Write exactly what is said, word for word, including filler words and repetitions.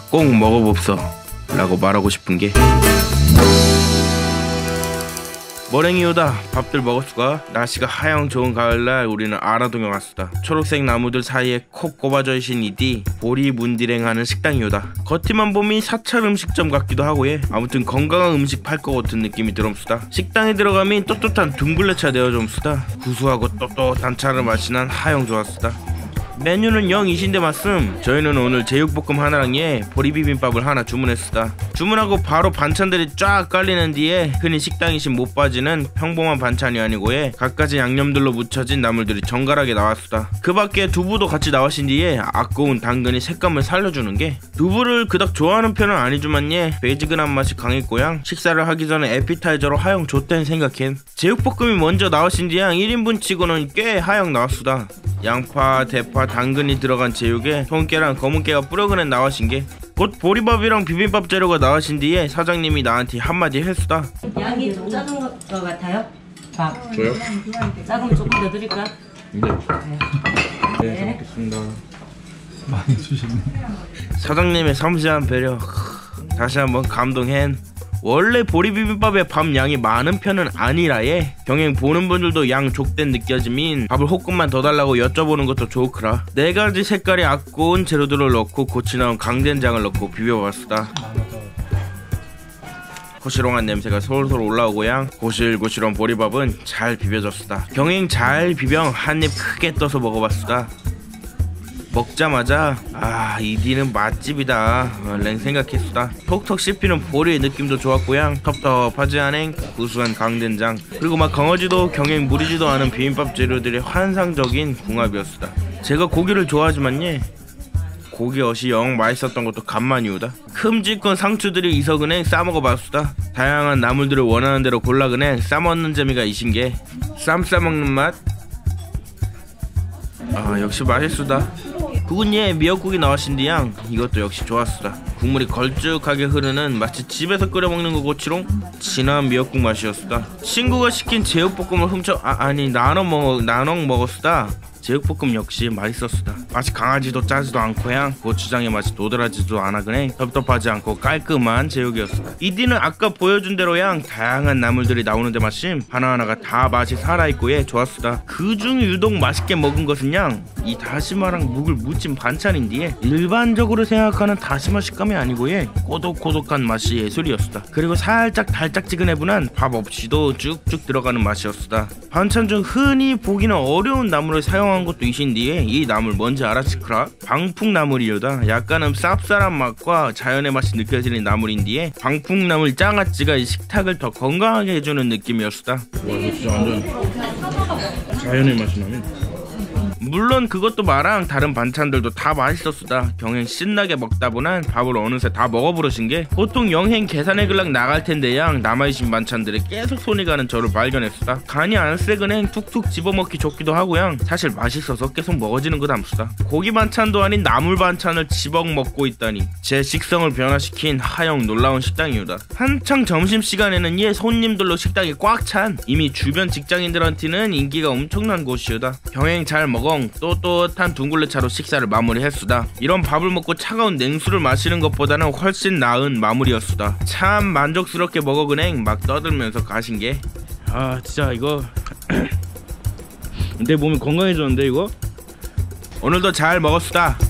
꼭 먹어봅소 라고 말하고 싶은게 머랭이오다. 밥들 먹었수가? 날씨가 하영 좋은 가을날 우리는 아라동에 왔수다. 초록색 나무들 사이에 콕 꼽아져 있신 이디 보리 문디랭하는 식당이오다. 겉이만 보면 사찰 음식점 같기도 하고 예. 아무튼 건강한 음식 팔 것 같은 느낌이 들었수다. 식당에 들어가면 떳떳한 둥글레차 내어좀수다. 구수하고 떳떳한 차를 마시난 하영 좋았수다. 메뉴는 영이신데 말씀. 저희는 오늘 제육볶음 하나랑 예 보리비빔밥을 하나 주문했수다. 주문하고 바로 반찬들이 쫙 깔리는 뒤에 흔히 식당이신 못 빠지는 평범한 반찬이 아니고 예 갖가지 양념들로 묻혀진 나물들이 정갈하게 나왔수다. 그 밖에 두부도 같이 나와신 뒤에 아까운 당근이 색감을 살려주는 게 두부를 그닥 좋아하는 편은 아니지만 예 베이지근한 맛이 강했고양 식사를 하기 전에 에피타이저로 하영 좋댄 생각엔 제육볶음이 먼저 나와신 뒤양 일 인분 치고는 꽤 하영 나왔수다. 양파, 대파, 당근이 들어간 제육에 통깨랑 검은깨가 뿌려그nen 나와신게 곧 보리밥이랑 비빔밥 재료가 나와신 뒤에 사장님이 나한테 한마디 했수다. 양이 좀 작은 것 같아요? 밥. 저요? 작으면 조금 더 드릴까? 네. 네, 네, 잘 먹겠습니다. 많이 주셨네. 사장님의 섬세한 배려 다시 한번 감동한. 원래 보리비빔밥에 밥 양이 많은 편은 아니라예 경행 보는 분들도 양 족된 느껴지민 밥을 호끔만 더 달라고 여쭤보는 것도 좋으라. 네가지 색깔이 아까운 재료들을 넣고 고치 나온 강된장을 넣고 비벼봤수다. 고시롱한 냄새가 솔솔 올라오고양 고실고실한 보리밥은 잘 비벼졌수다. 경행 잘 비벼 한입 크게 떠서 먹어봤수다. 먹자마자 아 이디는 맛집이다 랭 생각했수다. 톡톡 씹히는 보리의 느낌도 좋았고양 텁텁하지 않은 구수한 강된장 그리고 막 강하지도 경행 무리지도 않은 비빔밥 재료들의 환상적인 궁합이었수다. 제가 고기를 좋아하지만 예 고기 엇이 영 맛있었던 것도 간만이오다. 큼직한 상추들이 있어그냥 싸먹어봤수다. 다양한 나물들을 원하는 대로 골라그냥 싸먹는 재미가 이신게 쌈 싸먹는 맛? 아 역시 맛있수다. 그건 예 미역국이 나왔신 뒤양 이것도 역시 좋았수다. 국물이 걸쭉하게 흐르는 마치 집에서 끓여 먹는 거 고치롱 진한 미역국 맛이었수다. 친구가 시킨 제육볶음을 훔쳐 아, 아니 나눠 먹 나눠 먹었수다. 제육볶음 역시 맛있었수다. 맛이 강하지도 짜지도 않고양 고추장의 맛이 도드라지도 않아 그냥 텁텁하지 않고 깔끔한 제육이었수다. 이디는 아까 보여준 대로양 다양한 나물들이 나오는데 마침 하나하나가 다 맛이 살아있고 예 좋았수다. 그중 유독 맛있게 먹은 것은 양 이 다시마랑 묵을 무친 반찬인데 일반적으로 생각하는 다시마 식감이 아니고 예 꼬독꼬독한 맛이 예술이었수다. 그리고 살짝 달짝지근해분한 밥 없이도 쭉쭉 들어가는 맛이었수다. 반찬 중 흔히 보기는 어려운 나물을 사용한 것도 이신디에 이 나물 뭔지 알아치크라? 방풍나물이요다. 약간은 쌉쌀한 맛과 자연의 맛이 느껴지는 나물인디에 방풍나물 장아찌가 이 식탁을 더 건강하게 해주는 느낌이었수다. 와 이거 진짜 완전 자연의 맛이 나네. 물론 그것도 마랑 다른 반찬들도 다 맛있었수다. 경행 신나게 먹다 보난 밥을 어느새 다 먹어버리신게 보통 영행 계산의 근락 나갈텐데 양 남아있신 반찬들에 계속 손이 가는 저를 발견했수다. 간이 안 세근행 툭툭 집어먹기 좋기도 하고양 사실 맛있어서 계속 먹어지는 것 암수다. 고기 반찬도 아닌 나물 반찬을 집억 먹고 있다니 제 식성을 변화시킨 하영 놀라운 식당이오다. 한창 점심시간에는 예 손님들로 식당이 꽉 찬 이미 주변 직장인들한테는 인기가 엄청난 곳이오다. 경행 잘 먹어 떳떳한 둥글레차로 식사를 마무리했수다. 이런 밥을 먹고 차가운 냉수를 마시는 것보다는 훨씬 나은 마무리였수다. 참 만족스럽게 먹어그냉 막 떠들면서 가신게 아 진짜 이거 내 몸이 건강해졌는데 이거 오늘도 잘 먹었수다.